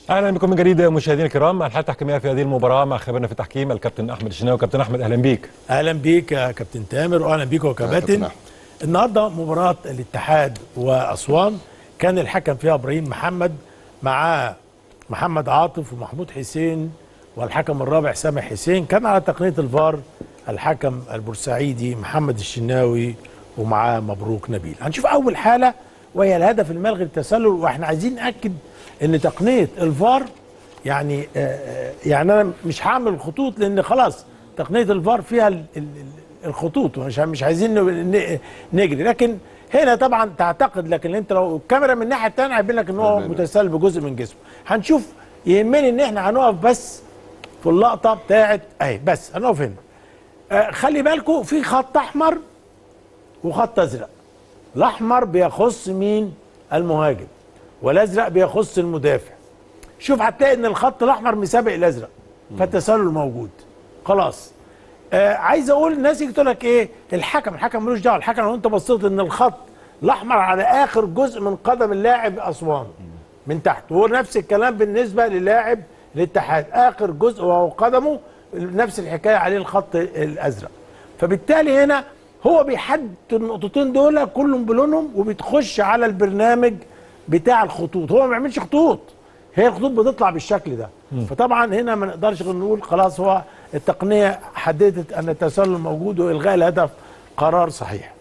اهلا بكم من جديد مشاهدينا الكرام. الحلقه التحكيميه في هذه المباراه مع خبيرنا في التحكيم الكابتن احمد الشناوي. كابتن احمد اهلا بيك. اهلا بيك يا كابتن تامر واهلا بيك يا كباتن. النهارده مباراه الاتحاد واسوان كان الحكم فيها ابراهيم محمد مع محمد عاطف ومحمود حسين والحكم الرابع سامح حسين. كان على تقنيه الفار الحكم البورسعيدي محمد الشناوي ومعاه مبروك نبيل. هنشوف اول حاله وهي الهدف الملغي للتسلل، واحنا عايزين ناكد ان تقنيه الفار يعني انا مش هعمل الخطوط لان خلاص تقنيه الفار فيها الخطوط ومش عايزين نجري، لكن هنا طبعا تعتقد، لكن انت لو الكاميرا من الناحيه الثانيه هيبين لك ان هو متسلل بجزء من جسمه. هنشوف، يهمني ان احنا هنقف بس في اللقطه بتاعت اهي، بس هنقف هنا. خلي بالكم في خط احمر وخط ازرق. الاحمر بيخص مين؟ المهاجم، والازرق بيخص المدافع. شوف هتلاقي ان الخط الاحمر مسابق الازرق فالتسلل موجود خلاص. عايز اقول الناس يجي تقول لك ايه الحكم ملوش دعوه. الحكم لو انت بصيت ان الخط الاحمر على اخر جزء من قدم اللاعب اسوان من تحت، وهو نفس الكلام بالنسبه للاعب الاتحاد، اخر جزء وهو قدمه نفس الحكايه عليه الخط الازرق. فبالتالي هنا هو بيحدد النقطتين دول كلهم بلونهم وبتخش على البرنامج بتاع الخطوط. هو ما بيعملش خطوط، هي الخطوط بتطلع بالشكل ده. فطبعا هنا ما نقدرش غير نقول خلاص هو التقنيه حددت ان التسلل موجود والغاء الهدف قرار صحيح.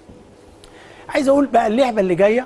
عايز اقول بقى اللعبه اللي جايه،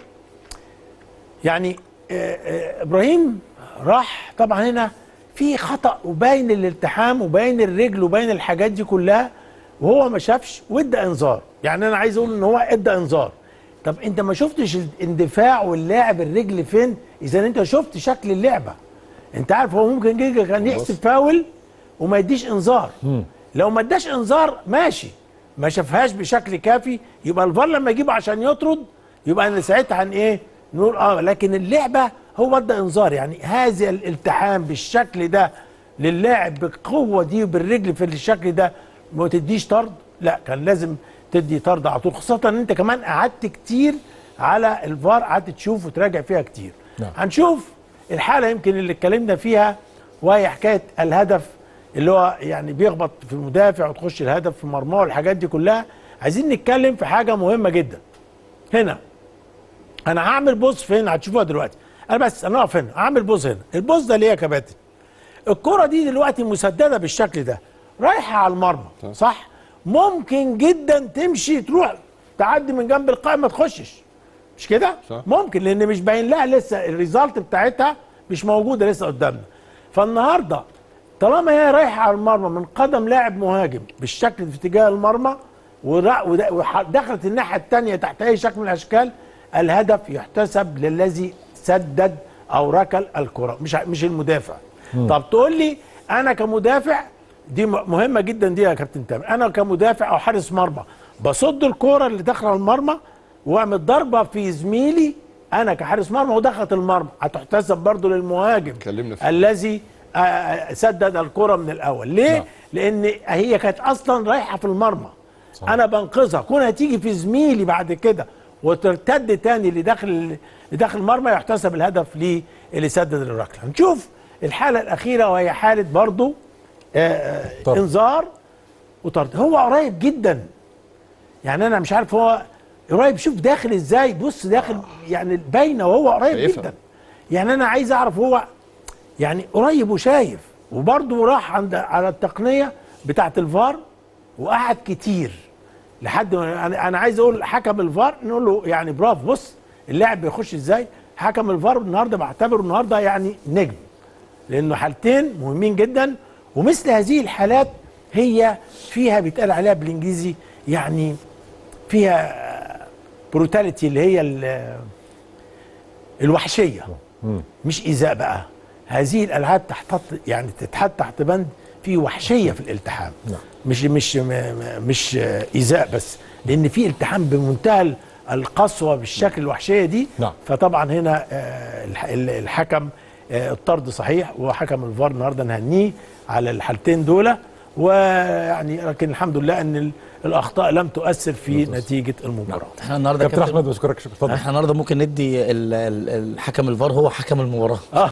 يعني ابراهيم راح طبعا هنا في خطا وباين الالتحام وباين الرجل وباين الحاجات دي كلها، وهو ما شافش وادى انذار. يعني انا عايز اقول ان هو ادى انذار. طب انت ما شفتش الاندفاع واللاعب الرجل فين؟ اذا انت شفت شكل اللعبه انت عارف هو ممكن جدا كان يحسب فاول وما يديش انذار. لو ما اداش انذار ماشي، ما شافهاش بشكل كافي، يبقى الفار لما يجيبه عشان يطرد يبقى انا ساعتها ايه نقول لكن اللعبه هو ادى انذار. يعني هذا الالتحام بالشكل ده للاعب بالقوه دي وبالرجل في الشكل ده ما تديش طرد، لا كان لازم تدي طرد على طول، خاصه ان انت كمان قعدت كتير على الفار، قعدت تشوف وتراجع فيها كتير. هنشوف الحاله يمكن اللي اتكلمنا فيها وهي حكايه الهدف اللي هو يعني بيخبط في المدافع وتخش الهدف في مرماه والحاجات دي كلها. عايزين نتكلم في حاجه مهمه جدا. هنا انا هعمل بوز فين هتشوفوها دلوقتي، انا اقف هنا هعمل بوز هنا. البوز ده ليه يا كباتن؟ الكره دي دلوقتي مسدده بالشكل ده رايحه على المرمى صح؟ ممكن جدا تمشي تروح تعدي من جنب القائم ما تخشش، مش كده؟ ممكن، لان مش باين لها لسه الريزالت بتاعتها مش موجوده لسه قدامنا. فالنهارده طالما هي رايحه على المرمى من قدم لاعب مهاجم بالشكل في اتجاه المرمى ودخلت الناحيه الثانيه تحت اي شكل من الاشكال، الهدف يحتسب للذي سدد او ركل الكره مش المدافع. طب تقول لي انا كمدافع، دي مهمه جدا دي يا كابتن تامر، انا كمدافع او حارس مرمى بصد الكوره اللي داخله المرمى واعمل ضربه في زميلي انا كحارس مرمى ودخلت المرمى، هتحتسب برضو للمهاجم الذي سدد الكره من الاول. ليه؟ لا. لان هي كانت اصلا رايحه في المرمى صح. انا بنقذها، كونها تيجي في زميلي بعد كده وترتد تاني لداخل المرمى يحتسب الهدف اللي سدد الركله. هنشوف الحاله الاخيره وهي حاله برضو انذار وطرد. هو قريب جدا، يعني انا مش عارف هو قريب، شوف داخل ازاي، بص داخل يعني باينه وهو قريب جدا. يعني انا عايز اعرف هو يعني قريب وشايف، وبرضه راح على التقنيه بتاعه الفار وقعد كتير لحد ما انا عايز اقول حكم الفار نقول له يعني برافو، بص اللاعب بيخش ازاي. حكم الفار النهارده بعتبره النهارده يعني نجم، لانه حالتين مهمين جدا، ومثل هذه الحالات هي فيها بيتقال عليها بالانجليزي يعني فيها بروتاليتي اللي هي الوحشيه، مش ايذاء بقى. هذه الالعاب يعني تتحط تحت بند في وحشيه في الالتحام، مش ايذاء بس، لان في التحام بمنتهى القسوه بالشكل الوحشيه دي. فطبعا هنا الحكم الطرد صحيح، وحكم الفار النهارده نهنيه على الحالتين دول، ويعني لكن الحمد لله ان الاخطاء لم تؤثر في نتيجه المباراه. احنا النهارده كابتن احمد بشكرك، شكرا. احنا النهارده ممكن ندي الحكم الفار هو حكم المباراه.